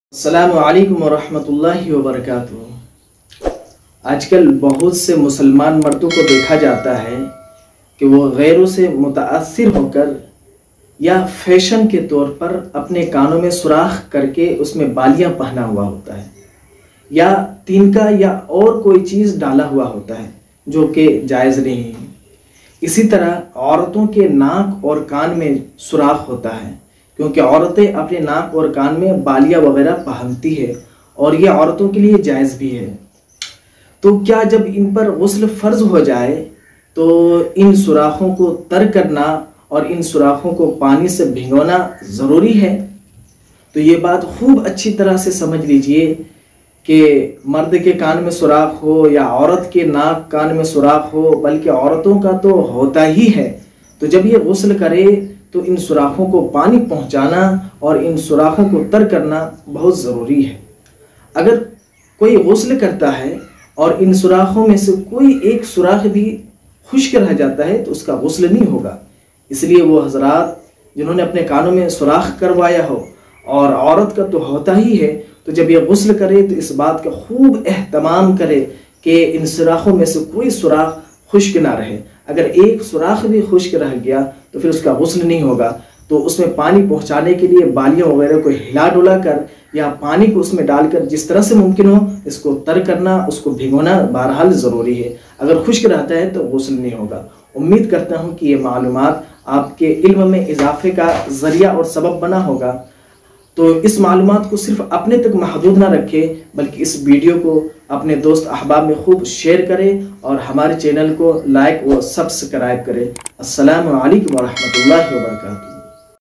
السلام علیکم ورحمۃ اللہ وبرکاتہ۔ آج کل بہت سے مسلمان مردوں کو دیکھا جاتا ہے کہ وہ غیروں سے متاثر ہو کر یا فیشن کے طور پر اپنے کانوں میں سوراخ کر کے اس میں بالیاں پہنا ہوا ہوتا ہے یا تینکا یا اور کوئی چیز ڈالا ہوا ہوتا ہے جو کہ جائز نہیں ہے۔ اسی طرح عورتوں کے ناک اور کان میں سوراخ ہوتا ہے کیونکہ عورتیں اپنے ناک اور کان میں بالیاں وغیرہ پہنتی ہے اور یہ عورتوں کے لیے جائز بھی ہے۔ تو کیا جب ان پر غسل فرض ہو جائے تو ان سوراخوں کو تر کرنا اور ان سوراخوں کو پانی سے بھگونا ضروری ہے؟ تو یہ بات خوب اچھی طرح سے سمجھ لیجئے کہ مرد کے کان میں سوراخ ہو یا عورت کے ناک کان میں سوراخ ہو، بلکہ عورتوں کا تو ہوتا ہی ہے، تو جب یہ غسل کرے تو ان سوراخوں کو پانی پہنچانا اور ان سوراخوں کو تر کرنا بہت ضروری ہے۔ اگر کوئی غسل کرتا ہے اور ان سوراخوں میں سے کوئی ایک سوراخ بھی خشک رہ جاتا ہے تو اس کا غسل نہیں ہوگا۔ اس لیے وہ حضرات جنہوں نے اپنے کانوں میں سوراخ کروایا ہو، اور عورت کا تو ہوتا ہی ہے، تو جب یہ غسل کرے تو اس بات کا خوب اہتمام کرے کہ ان سوراخوں میں سے کوئی سوراخ خشک نہ رہے۔ اگر ایک سوراخ بھی خشک رہ گیا تو پھر اس کا غسل نہیں ہوگا۔ تو اس میں پانی پہنچانے کے لیے بالیاں وغیرہ کو ہلا ڈولا کر یا پانی کو اس میں ڈال کر جس طرح سے ممکن ہو اس کو تر کرنا، اس کو بھگونا بہرحال ضروری ہے۔ اگر خشک رہتا ہے تو غسل نہیں ہوگا۔ امید کرتا ہوں کہ یہ معلومات آپ کے علم میں اضافے کا ذریعہ اور سبب بنا ہوگا۔ تو اس معلومات کو صرف اپنے تک محدود نہ رکھے، بلکہ اس ویڈیو کو اپنے دوست احباب میں خوب شیئر کرے اور ہمارے چینل کو لائک و سبسکرائب کرے۔ السلام علیکم ورحمۃ اللہ وبرکاتہ۔